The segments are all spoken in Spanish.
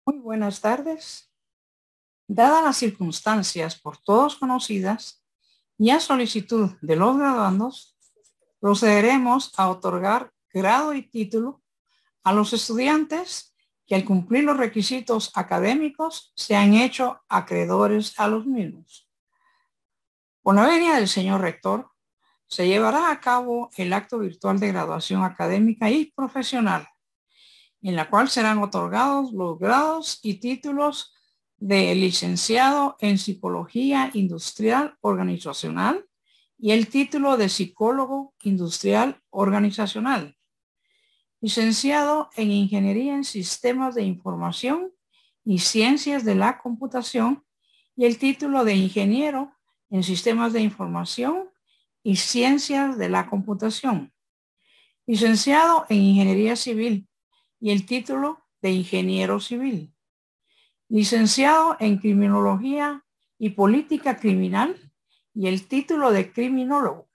Muy buenas tardes. Dadas las circunstancias por todos conocidas y a solicitud de los graduandos, procederemos a otorgar grado y título a los estudiantes que al cumplir los requisitos académicos se han hecho acreedores a los mismos. Con la venia del señor rector, se llevará a cabo el acto virtual de graduación académica y profesional, en la cual serán otorgados los grados y títulos de licenciado en Psicología Industrial Organizacional y el título de Psicólogo Industrial Organizacional, licenciado en Ingeniería en Sistemas de Información y Ciencias de la Computación y el título de Ingeniero en Sistemas de Información y Ciencias de la Computación, licenciado en Ingeniería Civil y el título de Ingeniero Civil, licenciado en Criminología y Política Criminal y el título de Criminólogo,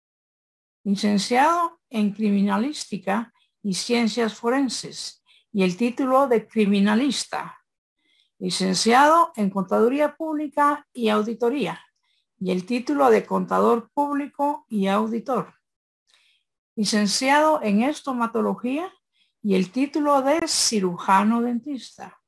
licenciado en Criminalística y Ciencias Forenses y el título de Criminalista, licenciado en Contaduría Pública y Auditoría y el título de Contador Público y Auditor, licenciado en Estomatología y el título de cirujano dentista,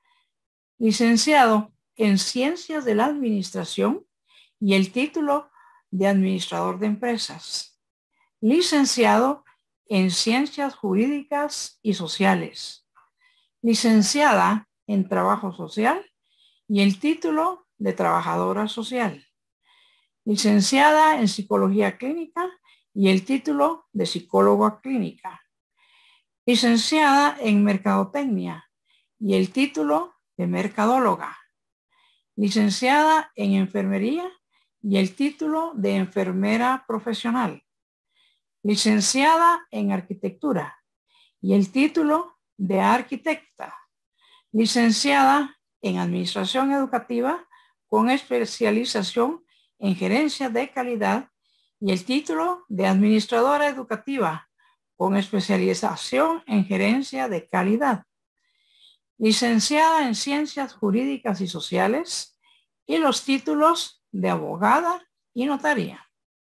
licenciado en Ciencias de la Administración y el título de administrador de empresas, licenciado en Ciencias Jurídicas y Sociales, licenciada en Trabajo Social y el título de trabajadora social, licenciada en Psicología Clínica y el título de psicóloga clínica, licenciada en Mercadotecnia y el título de mercadóloga, licenciada en Enfermería y el título de enfermera profesional, licenciada en Arquitectura y el título de arquitecta, licenciada en Administración Educativa con especialización en Gerencia de Calidad y el título de Administradora Educativa con especialización en Gerencia de Calidad, licenciada en Ciencias Jurídicas y Sociales y los títulos de abogada y notaria,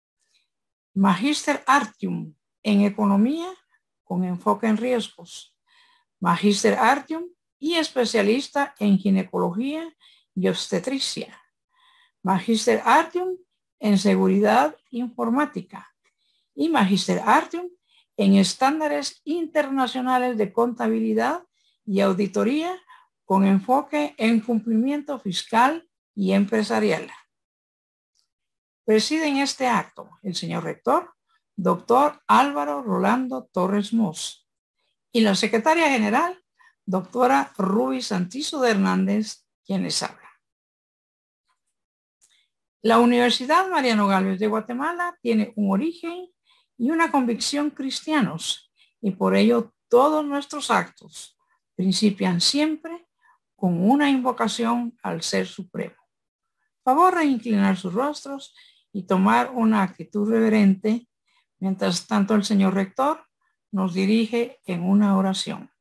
Magíster Artium en Economía con enfoque en riesgos, Magíster Artium y especialista en ginecología y obstetricia, Magíster Artium en seguridad informática y Magíster Artium en estándares internacionales de contabilidad y auditoría con enfoque en cumplimiento fiscal y empresarial. Preside en este acto el señor rector, doctor Álvaro Rolando Torres Mos, y la secretaria general, doctora Ruby Santizo de Hernández, quien les habla. La Universidad Mariano Gálvez de Guatemala tiene un origen y una convicción cristianos, y por ello todos nuestros actos principian siempre con una invocación al Ser Supremo. Favor de inclinar sus rostros y tomar una actitud reverente, mientras tanto el señor rector nos dirige en una oración.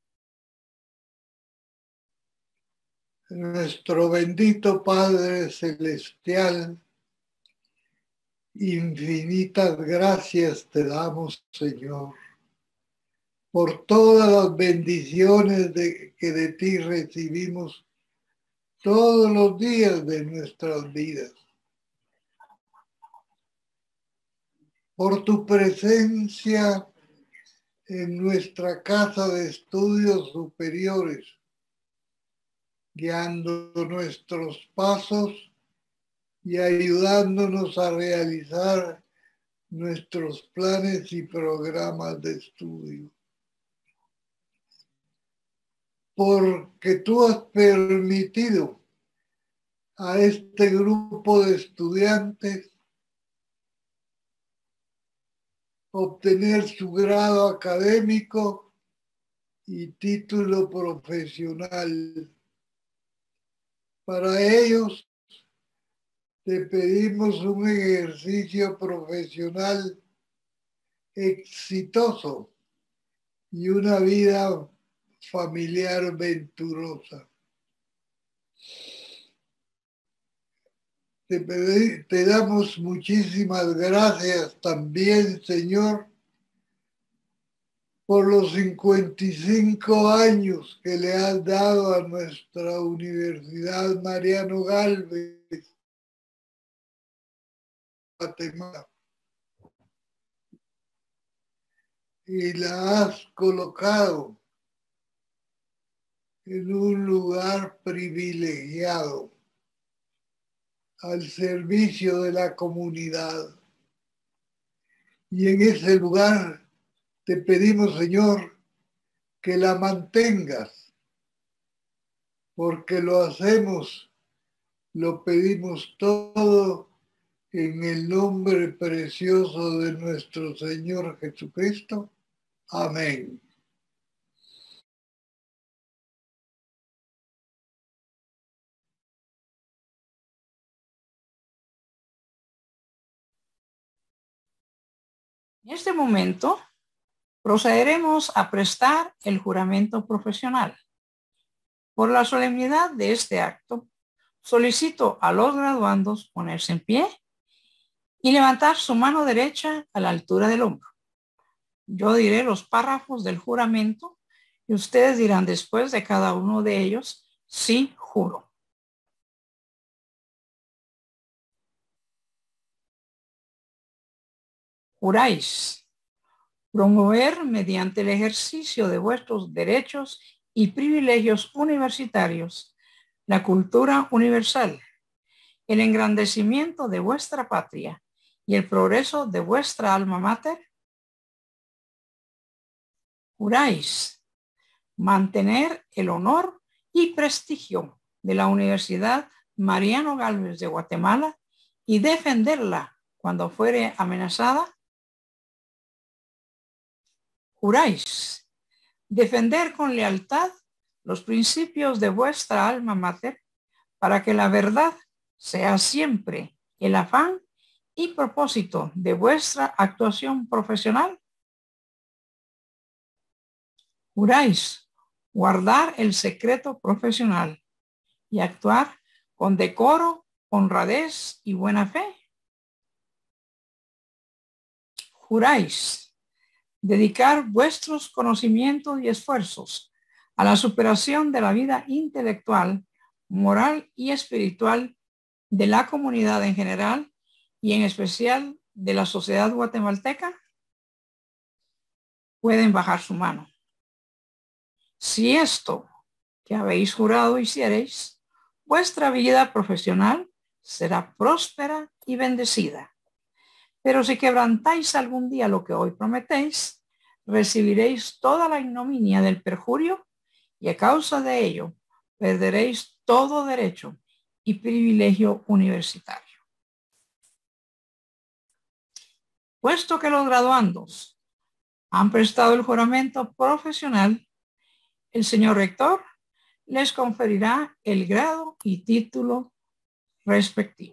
Nuestro bendito Padre Celestial, infinitas gracias te damos, Señor, por todas las bendiciones que de ti recibimos todos los días de nuestras vidas, por tu presencia en nuestra casa de estudios superiores, guiando nuestros pasos y ayudándonos a realizar nuestros planes y programas de estudio. Porque tú has permitido a este grupo de estudiantes obtener su grado académico y título profesional. Para ellos te pedimos un ejercicio profesional exitoso y una vida familiar venturosa. Te damos muchísimas gracias también, Señor, por los 55 años que le has dado a nuestra Universidad Mariano Gálvez, Guatemala, y la has colocado en un lugar privilegiado al servicio de la comunidad. Y en ese lugar te pedimos, Señor, que la mantengas, porque lo hacemos, lo pedimos todo en el nombre precioso de nuestro Señor Jesucristo. Amén. En este momento procederemos a prestar el juramento profesional. Por la solemnidad de este acto, solicito a los graduandos ponerse en pie y levantar su mano derecha a la altura del hombro. Yo diré los párrafos del juramento y ustedes dirán después de cada uno de ellos, sí, juro. Juráis promover mediante el ejercicio de vuestros derechos y privilegios universitarios la cultura universal, el engrandecimiento de vuestra patria y el progreso de vuestra alma mater. Juráis mantener el honor y prestigio de la Universidad Mariano Gálvez de Guatemala y defenderla cuando fuere amenazada. Juráis defender con lealtad los principios de vuestra alma mater para que la verdad sea siempre el afán y propósito de vuestra actuación profesional. Juráis guardar el secreto profesional y actuar con decoro, honradez y buena fe. Juráis dedicar vuestros conocimientos y esfuerzos a la superación de la vida intelectual, moral y espiritual de la comunidad en general y en especial de la sociedad guatemalteca. Pueden bajar su mano. Si esto que habéis jurado hiciereis, vuestra vida profesional será próspera y bendecida. Pero si quebrantáis algún día lo que hoy prometéis, recibiréis toda la ignominia del perjurio y a causa de ello perderéis todo derecho y privilegio universitario. Puesto que los graduandos han prestado el juramento profesional, el señor rector les conferirá el grado y título respectivo.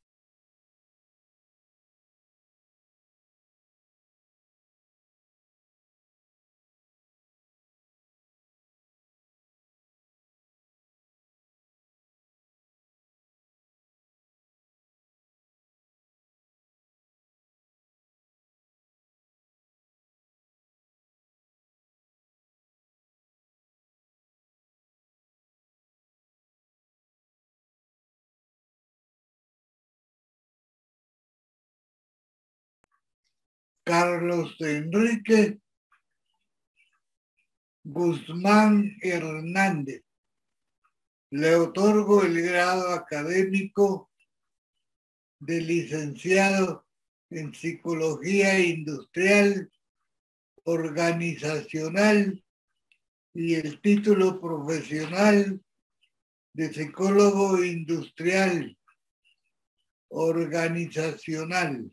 Carlos Enrique Guzmán Hernández. Le otorgo el grado académico de licenciado en Psicología Industrial, Organizacional y el título profesional de Psicólogo Industrial, Organizacional.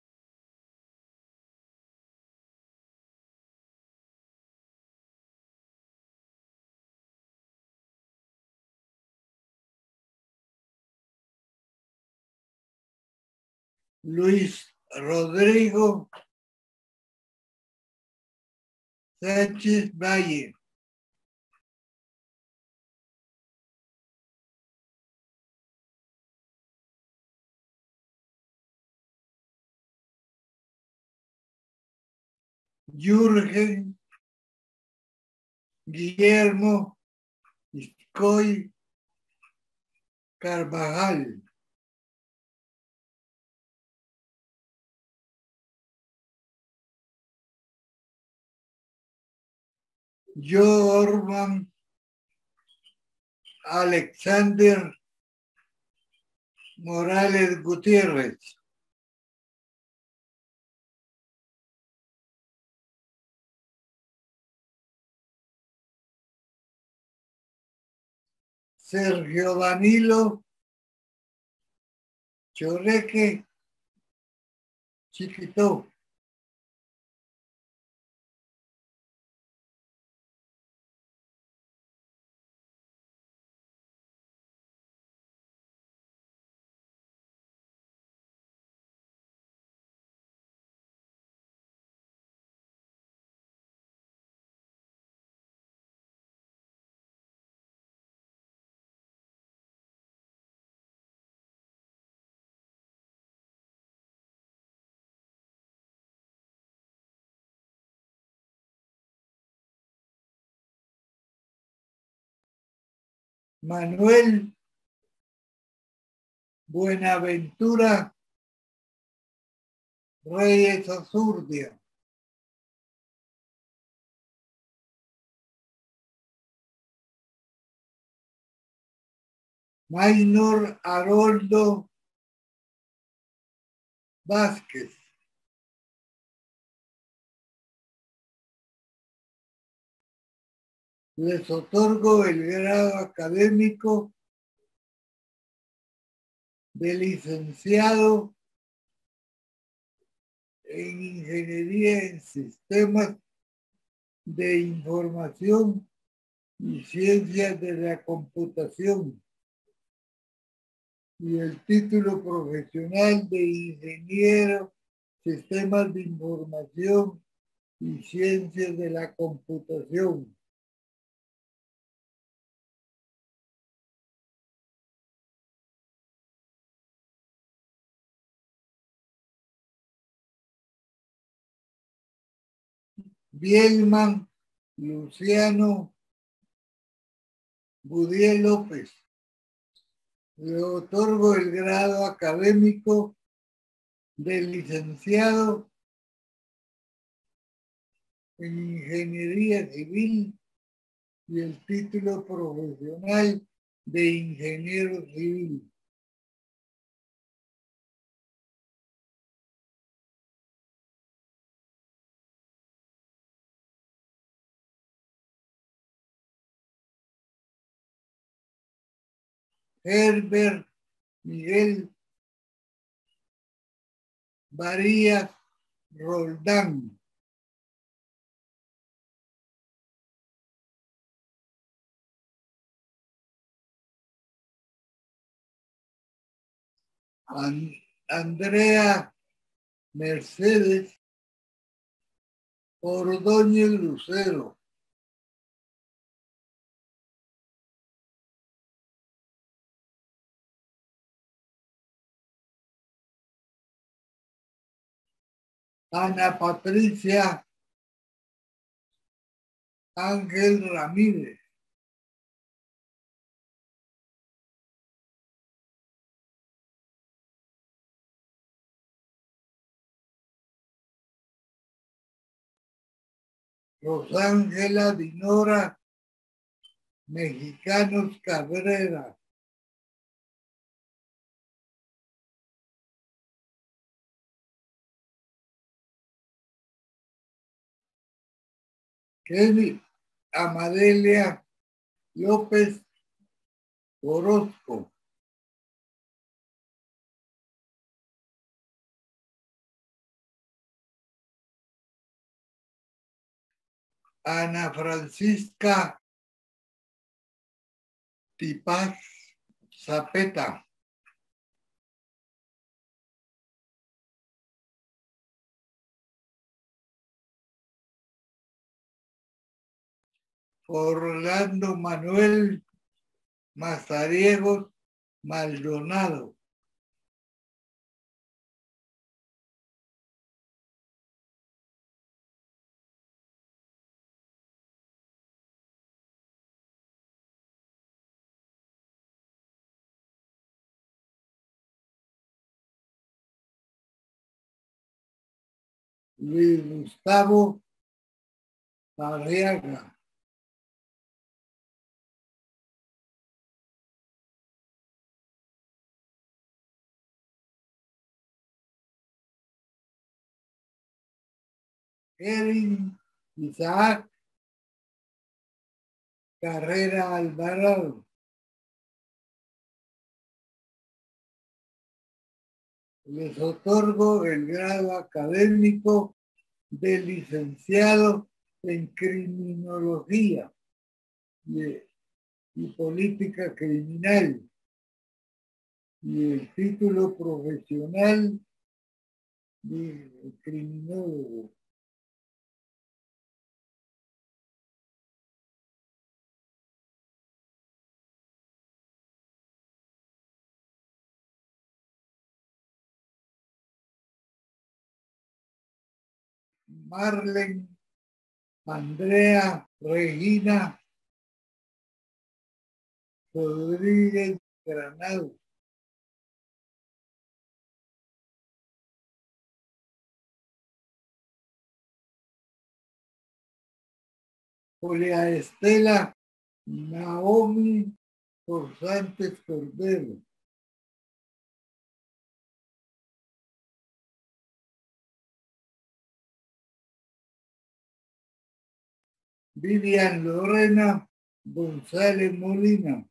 Luis Rodrigo Sánchez Valle. Jürgen, Guillermo, Iscoy, Carvajal. Jorman, Alexander Morales Gutiérrez. Sergio Danilo Chorreque Chiquito. Manuel Buenaventura Reyes Azurdia. Maynor Haroldo Vázquez. Les otorgo el grado académico de licenciado en Ingeniería en Sistemas de Información y Ciencias de la Computación y el título profesional de Ingeniero Sistemas de Información y Ciencias de la Computación. Bielman Luciano Budiel López. Le otorgo el grado académico de licenciado en Ingeniería Civil y el título profesional de Ingeniero Civil. Herbert Miguel Varías Roldán. Andrea Mercedes Ordóñez Lucero. Ana Patricia Ángel Ramírez. Rosángela Dinora Mexicanos Cabrera. Kelly Amadelia López Orozco. Ana Francisca Tipaz Zapeta. Orlando Manuel Mazariegos Maldonado. Luis Gustavo Arriaga. Erin Isaac Carrera Alvarado. Les otorgo el grado académico de licenciado en criminología y política criminal y el título profesional de criminólogo. Marlene Andrea Regina Rodríguez Granado. Julia Estela Naomi Corsantes Cordero. Vivian Lorena González Molina.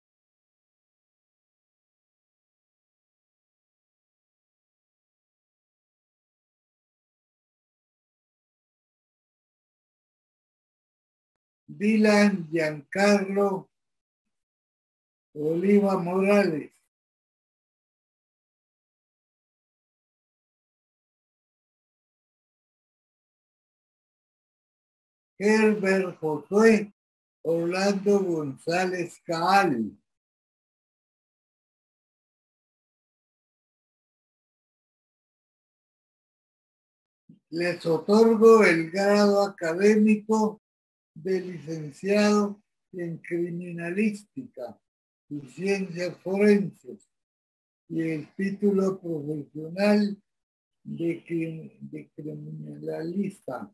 Dylan Giancarlo Oliva Morales. Herbert Josué Orlando González Caal. Les otorgo el grado académico de licenciado en criminalística y ciencias forenses y el título profesional de criminalista.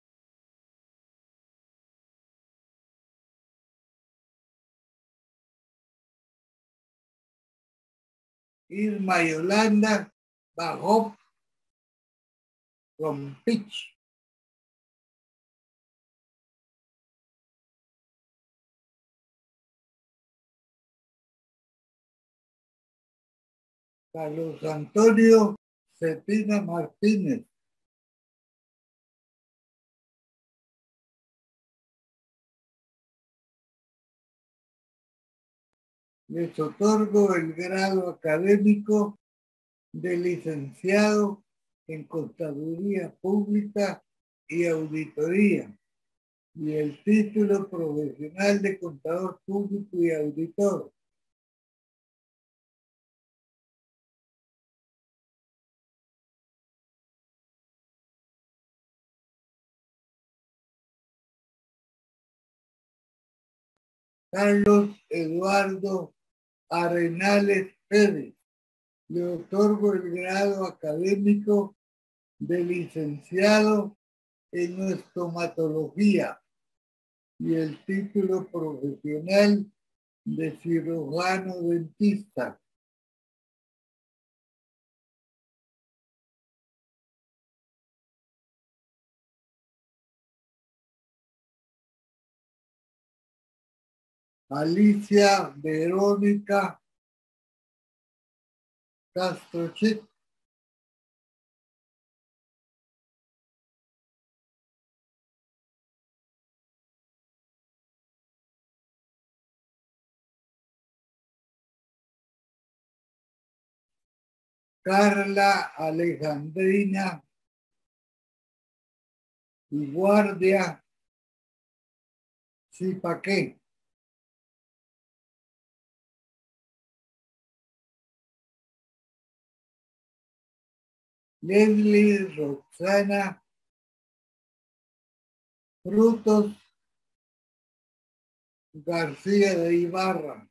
Irma Yolanda Bajop Rompich. Carlos Antonio Cetina Martínez. Les otorgo el grado académico de licenciado en Contaduría Pública y Auditoría y el título profesional de Contador Público y Auditor. Carlos Eduardo Arenales Pérez. Le otorgo el grado académico de licenciado en estomatología y el título profesional de cirujano dentista. Alicia Verónica Castrochit. Carla Alejandrina y Guardia Zipaqué. Leslie Roxana Frutos García de Ibarra.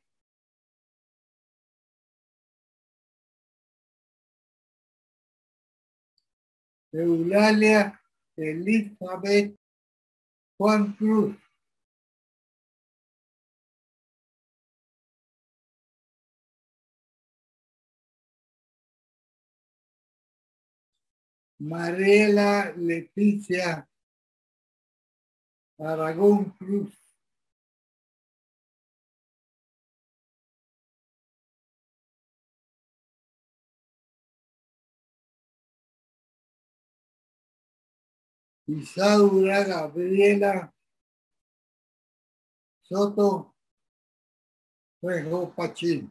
Eulalia Elizabeth Juan Cruz. Mariela Leticia Aragón Cruz. Isaura Gabriela Soto Rejo Pachín.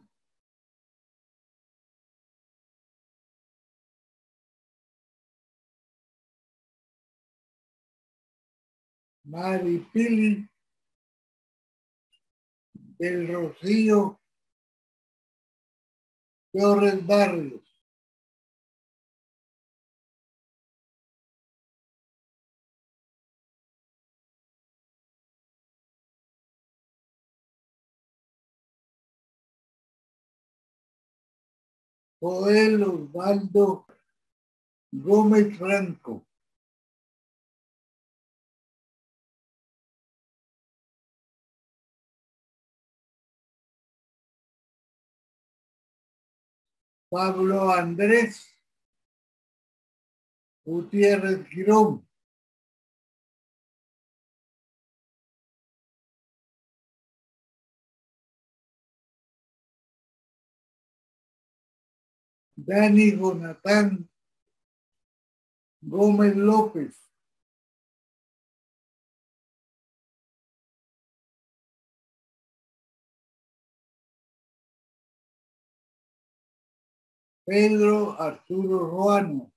Maripili del Rocío Torres Barrios. Joel Osvaldo Gómez Franco. Pablo Andrés Gutiérrez Girón. Dani Jonathan Gómez López. Pedro Arturo Ruano.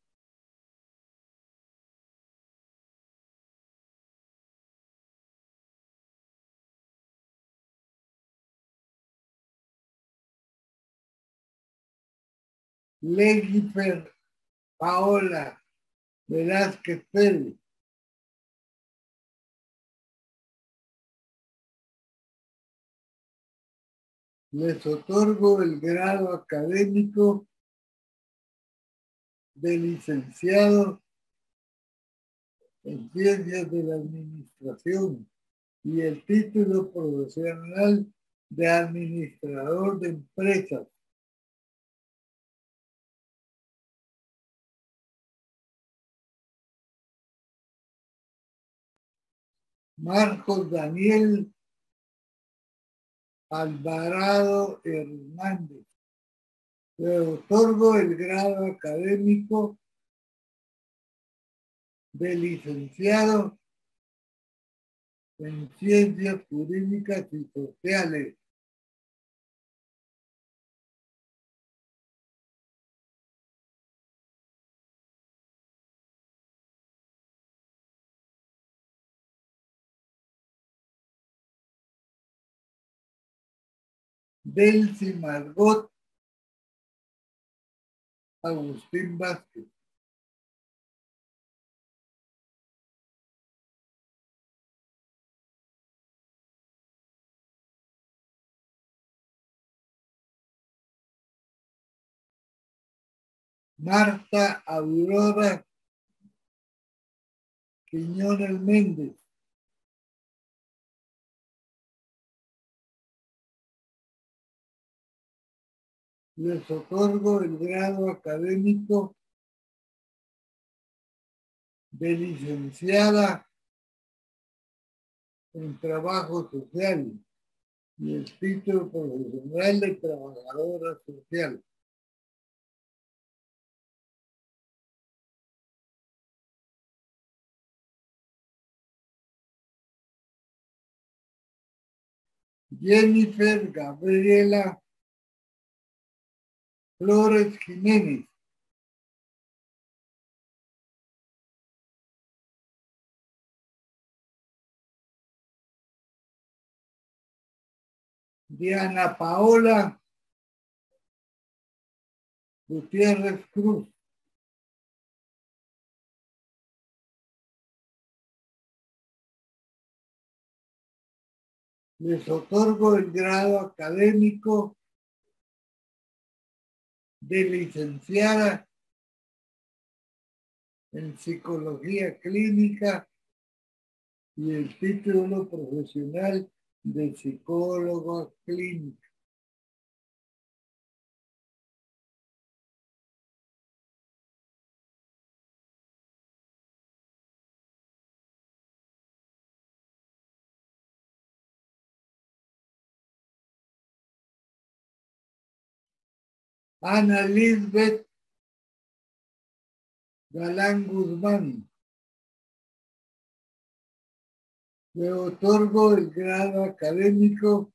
Legifer Paola Velázquez Pérez. Les otorgo el grado académico de licenciado en Ciencias de la Administración y el título profesional de administrador de empresas. Marcos Daniel Alvarado Hernández. Le otorgo el grado académico de licenciado en Ciencias Jurídicas y Sociales. Delcy Margot Agustín Vázquez. Marta Aurora Quiñones Méndez. Les otorgo el grado académico de licenciada en Trabajo Social y el título profesional de trabajadora social. Jennifer Gabriela Flores Jiménez. Diana Paola Gutiérrez Cruz. Les otorgo el grado académico de licenciada en psicología clínica y el título profesional de psicólogo clínico. Ana Lisbeth Galán Guzmán. Le otorgo el grado académico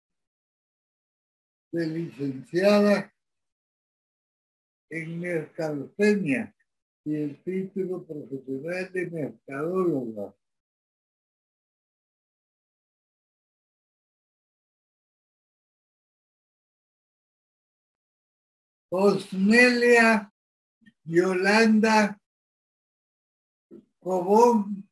de licenciada en mercadotecnia y el título profesional de mercadóloga. Osnelia Yolanda Cobón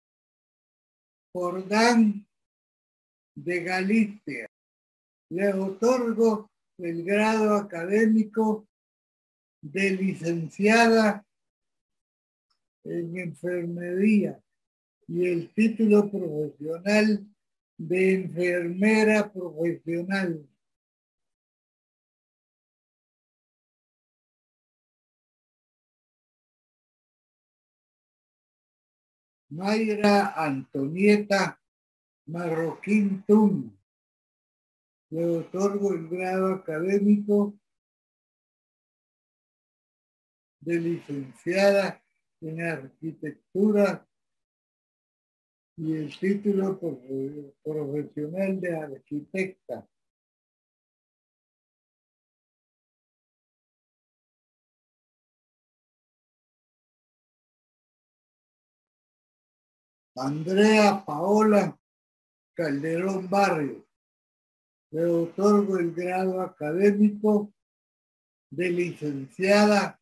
Jordán de Galicia. Le otorgo el grado académico de licenciada en enfermería y el título profesional de enfermera profesional. Mayra Antonieta Marroquín Tun. Le otorgo el grado académico de licenciada en arquitectura y el título profesional de arquitecta. Andrea Paola Calderón Barrio. Le otorgo el grado académico de licenciada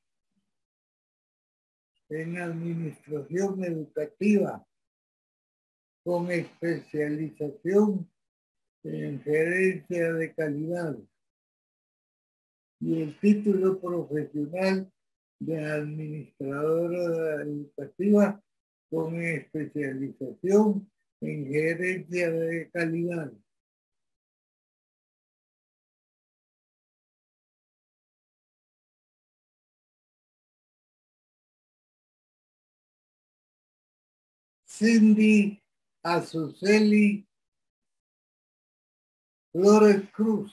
en administración educativa con especialización en gerencia de calidad y el título profesional de administradora educativa con especialización en gerencia de calidad. Cindy Azuceli Flores Cruz.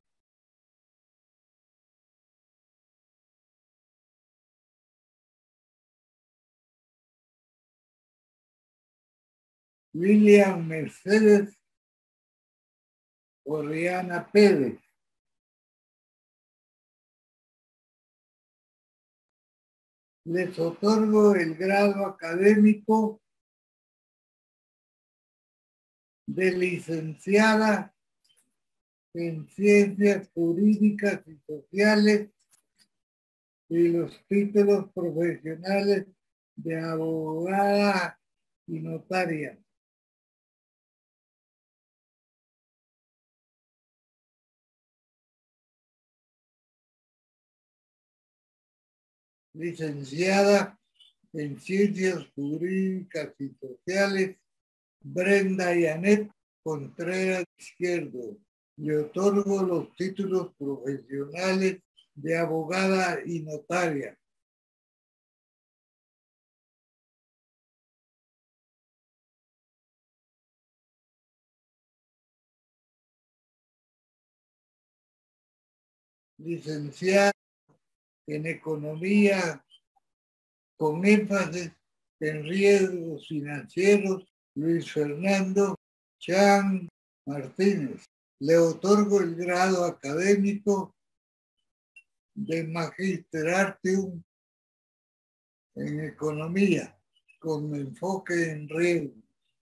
Lilian Mercedes Oriana Pérez. Les otorgo el grado académico de licenciada en Ciencias Jurídicas y Sociales y los títulos profesionales de abogada y notaria. Licenciada en Ciencias Jurídicas y Sociales, Brenda Yanet Contreras Izquierdo. Le otorgo los títulos profesionales de abogada y notaria. Licenciada en Economía con énfasis en riesgos financieros, Luis Fernando Chan Martínez. Le otorgo el grado académico de Magister Artium en Economía con enfoque en riesgos.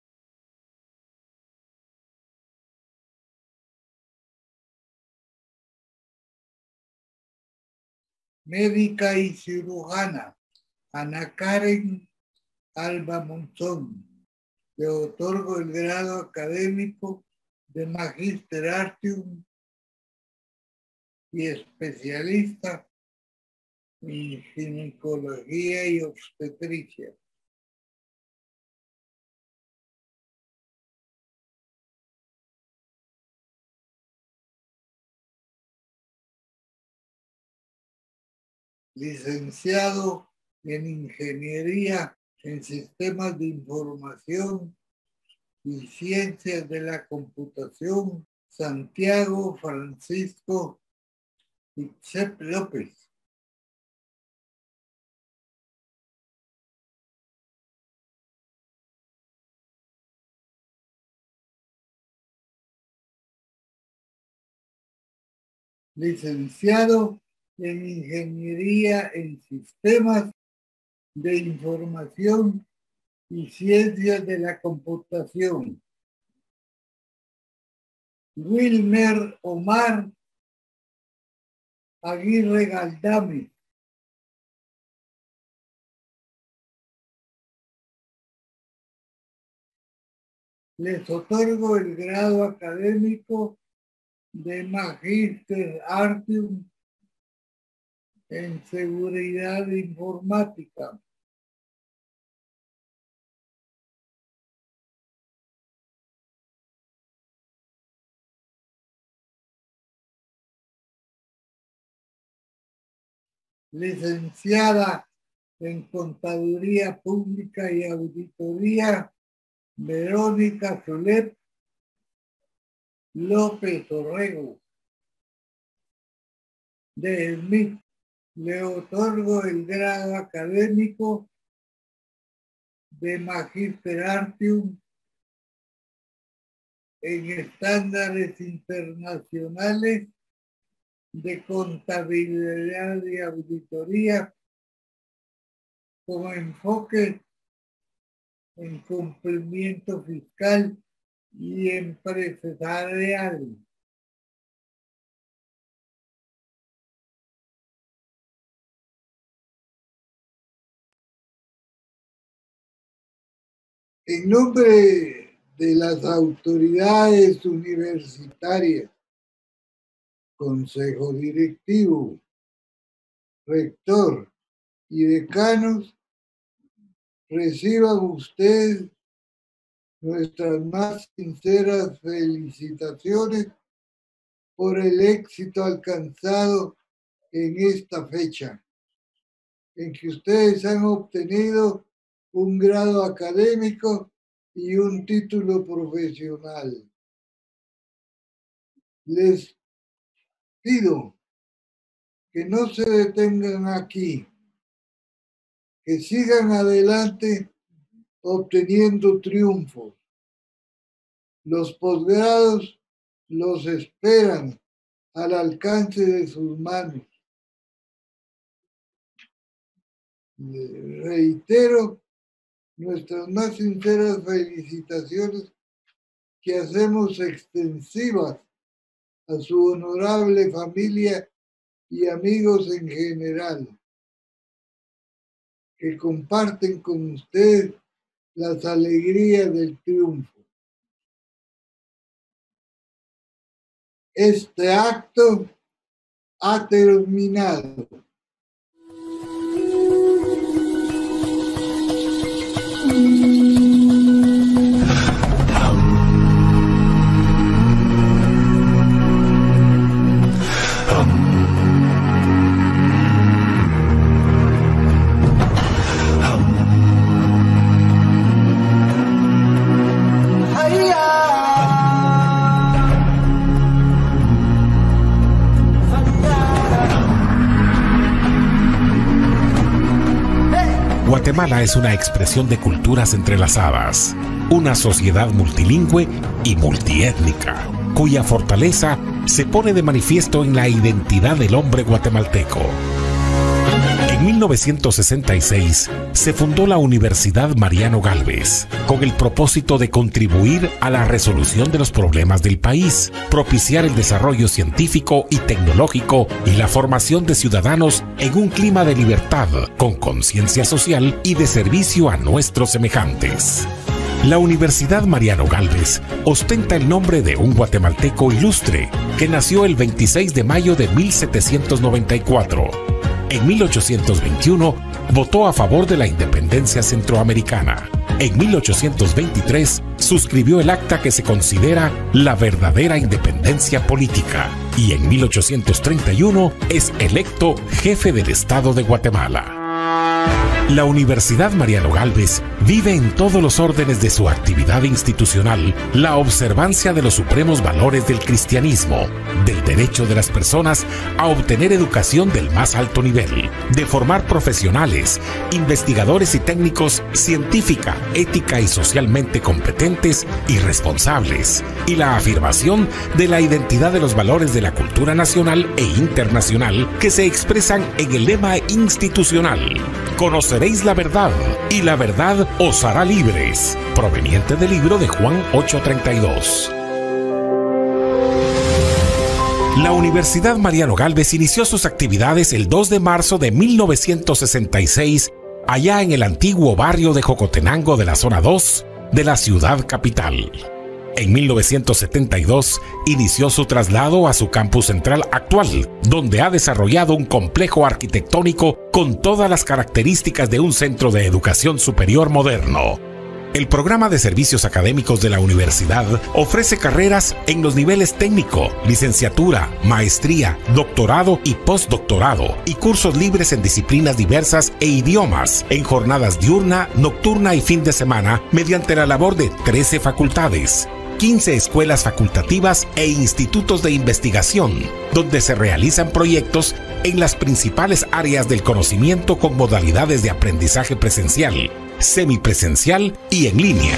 Médica y cirujana Ana Karen Alba Monzón. Le otorgo el grado académico de Magister Artium y especialista en ginecología y obstetricia. Licenciado en Ingeniería en Sistemas de Información y Ciencias de la Computación, Santiago Francisco Ixep López. Licenciado en Ingeniería en Sistemas de Información y Ciencias de la Computación, Wilmer Omar Aguirre Galdame. Les otorgo el grado académico de Magister Artium en Seguridad Informática. Licenciada en Contaduría Pública y Auditoría, Verónica Solet López Orrego. De Smith, le otorgo el grado académico de Magister Artium en Estándares Internacionales de Contabilidad y Auditoría con enfoque en cumplimiento fiscal y empresarial. En nombre de las autoridades universitarias, consejo directivo, rector y decanos, reciban ustedes nuestras más sinceras felicitaciones por el éxito alcanzado en esta fecha, en que ustedes han obtenido un grado académico y un título profesional. Les pido que no se detengan aquí, que sigan adelante obteniendo triunfos. Los posgrados los esperan al alcance de sus manos. Les reitero nuestras más sinceras felicitaciones que hacemos extensivas a su honorable familia y amigos en general, que comparten con usted las alegrías del triunfo. Este acto ha terminado. Guatemala es una expresión de culturas entrelazadas, una sociedad multilingüe y multiétnica, cuya fortaleza se pone de manifiesto en la identidad del hombre guatemalteco. En 1966 se fundó la Universidad Mariano Gálvez, con el propósito de contribuir a la resolución de los problemas del país, propiciar el desarrollo científico y tecnológico y la formación de ciudadanos en un clima de libertad, con conciencia social y de servicio a nuestros semejantes. La Universidad Mariano Gálvez ostenta el nombre de un guatemalteco ilustre que nació el 26 de mayo de 1794. En 1821 votó a favor de la independencia centroamericana. En 1823 suscribió el acta que se considera la verdadera independencia política y en 1831 es electo jefe del Estado de Guatemala. La Universidad Mariano Gálvez vive en todos los órdenes de su actividad institucional la observancia de los supremos valores del cristianismo, del derecho de las personas a obtener educación del más alto nivel, de formar profesionales, investigadores y técnicos científica, ética y socialmente competentes y responsables, y la afirmación de la identidad de los valores de la cultura nacional e internacional que se expresan en el lema institucional: conoceréis la verdad, y la verdad os hará libres, proveniente del libro de Juan 8:32. La Universidad Mariano Gálvez inició sus actividades el 2 de marzo de 1966, allá en el antiguo barrio de Jocotenango de la zona 2 de la ciudad capital. En 1972 inició su traslado a su campus central actual, donde ha desarrollado un complejo arquitectónico con todas las características de un centro de educación superior moderno. El programa de servicios académicos de la universidad ofrece carreras en los niveles técnico, licenciatura, maestría, doctorado y postdoctorado, y cursos libres en disciplinas diversas e idiomas, en jornadas diurna, nocturna y fin de semana, mediante la labor de 13 facultades, 15 escuelas facultativas e institutos de investigación, donde se realizan proyectos en las principales áreas del conocimiento con modalidades de aprendizaje presencial, semipresencial y en línea.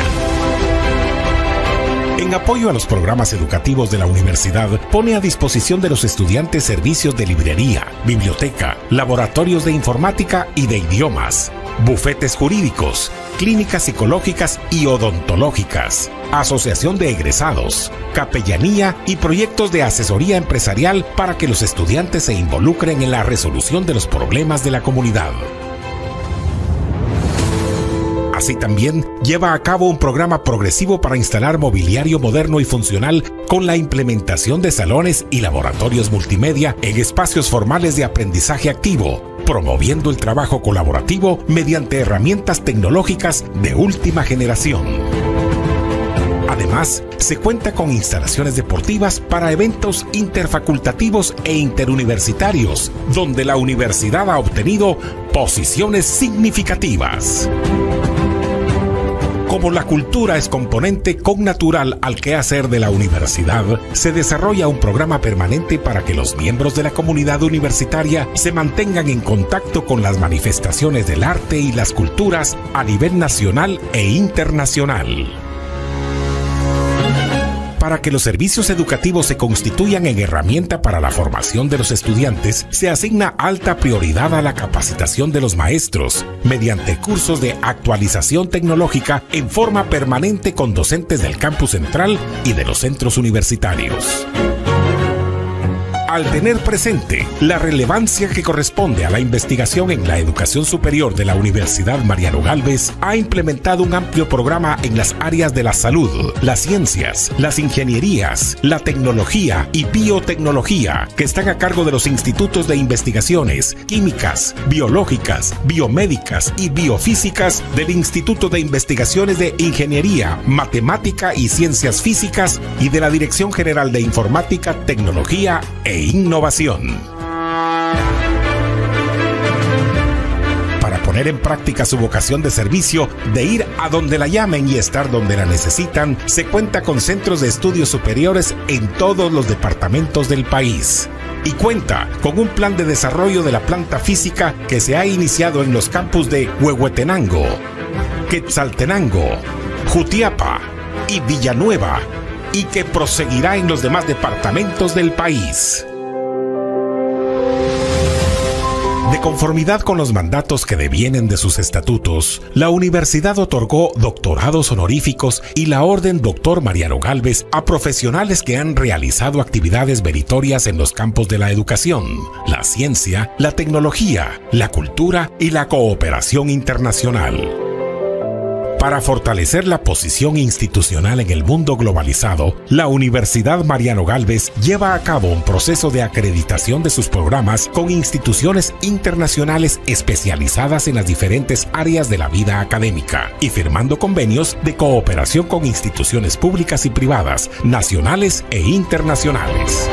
En apoyo a los programas educativos de la universidad, pone a disposición de los estudiantes servicios de librería, biblioteca, laboratorios de informática y de idiomas, bufetes jurídicos, clínicas psicológicas y odontológicas, asociación de egresados, capellanía y proyectos de asesoría empresarial para que los estudiantes se involucren en la resolución de los problemas de la comunidad. Así también lleva a cabo un programa progresivo para instalar mobiliario moderno y funcional con la implementación de salones y laboratorios multimedia en espacios formales de aprendizaje activo, promoviendo el trabajo colaborativo mediante herramientas tecnológicas de última generación. Además, se cuenta con instalaciones deportivas para eventos interfacultativos e interuniversitarios, donde la universidad ha obtenido posiciones significativas. Como la cultura es componente connatural al quehacer de la universidad, se desarrolla un programa permanente para que los miembros de la comunidad universitaria se mantengan en contacto con las manifestaciones del arte y las culturas a nivel nacional e internacional. Para que los servicios educativos se constituyan en herramienta para la formación de los estudiantes, se asigna alta prioridad a la capacitación de los maestros, mediante cursos de actualización tecnológica en forma permanente con docentes del campus central y de los centros universitarios. Al tener presente la relevancia que corresponde a la investigación en la educación superior de la Universidad Mariano Gálvez, ha implementado un amplio programa en las áreas de la salud, las ciencias, las ingenierías, la tecnología y biotecnología, que están a cargo de los institutos de investigaciones químicas, biológicas, biomédicas y biofísicas del Instituto de Investigaciones de Ingeniería, Matemática y Ciencias Físicas y de la Dirección General de Informática, Tecnología e Innovación. Para poner en práctica su vocación de servicio, de ir a donde la llamen y estar donde la necesitan, se cuenta con centros de estudios superiores en todos los departamentos del país. Y cuenta con un plan de desarrollo de la planta física que se ha iniciado en los campus de Huehuetenango, Quetzaltenango, Jutiapa y Villanueva, y que proseguirá en los demás departamentos del país. De conformidad con los mandatos que devienen de sus estatutos, la universidad otorgó doctorados honoríficos y la Orden Doctor Mariano Gálvez a profesionales que han realizado actividades meritorias en los campos de la educación, la ciencia, la tecnología, la cultura y la cooperación internacional. Para fortalecer la posición institucional en el mundo globalizado, la Universidad Mariano Gálvez lleva a cabo un proceso de acreditación de sus programas con instituciones internacionales especializadas en las diferentes áreas de la vida académica y firmando convenios de cooperación con instituciones públicas y privadas, nacionales e internacionales.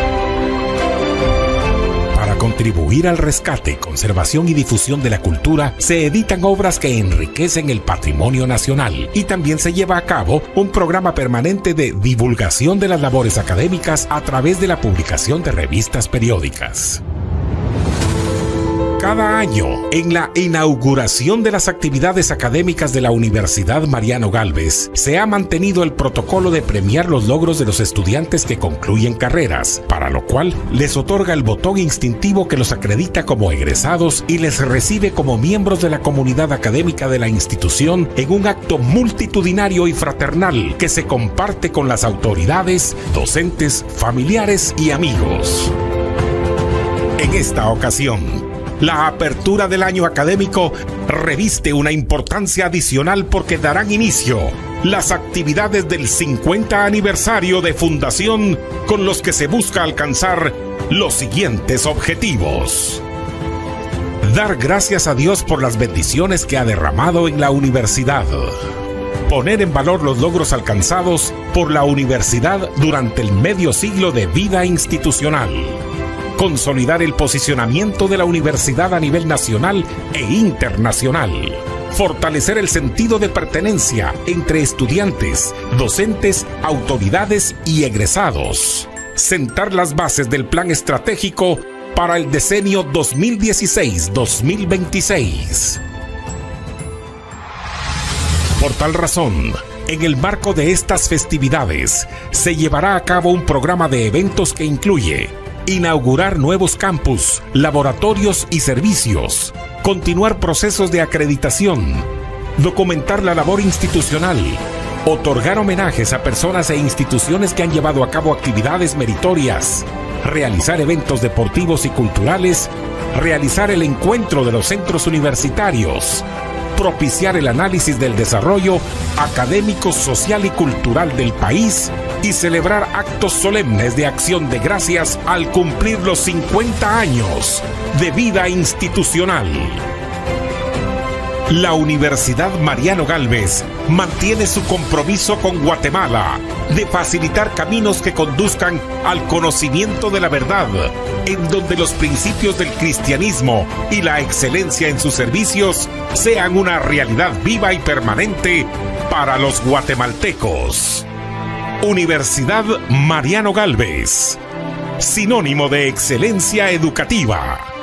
Para contribuir al rescate, conservación y difusión de la cultura, se editan obras que enriquecen el patrimonio nacional y también se lleva a cabo un programa permanente de divulgación de las labores académicas a través de la publicación de revistas periódicas. Cada año, en la inauguración de las actividades académicas de la Universidad Mariano Gálvez, se ha mantenido el protocolo de premiar los logros de los estudiantes que concluyen carreras, para lo cual les otorga el botón instintivo que los acredita como egresados y les recibe como miembros de la comunidad académica de la institución en un acto multitudinario y fraternal que se comparte con las autoridades, docentes, familiares y amigos. En esta ocasión, la apertura del año académico reviste una importancia adicional porque darán inicio las actividades del 50 aniversario de fundación con los que se busca alcanzar los siguientes objetivos. Dar gracias a Dios por las bendiciones que ha derramado en la universidad. Poner en valor los logros alcanzados por la universidad durante el medio siglo de vida institucional. Consolidar el posicionamiento de la universidad a nivel nacional e internacional. Fortalecer el sentido de pertenencia entre estudiantes, docentes, autoridades y egresados. Sentar las bases del plan estratégico para el decenio 2016-2026. Por tal razón, en el marco de estas festividades, se llevará a cabo un programa de eventos que incluye inaugurar nuevos campus, laboratorios y servicios, continuar procesos de acreditación, documentar la labor institucional, otorgar homenajes a personas e instituciones que han llevado a cabo actividades meritorias, realizar eventos deportivos y culturales, realizar el encuentro de los centros universitarios, propiciar el análisis del desarrollo académico, social y cultural del país y celebrar actos solemnes de acción de gracias al cumplir los 50 años de vida institucional. La Universidad Mariano Gálvez mantiene su compromiso con Guatemala de facilitar caminos que conduzcan al conocimiento de la verdad, en donde los principios del cristianismo y la excelencia en sus servicios sean una realidad viva y permanente para los guatemaltecos. Universidad Mariano Gálvez, sinónimo de excelencia educativa.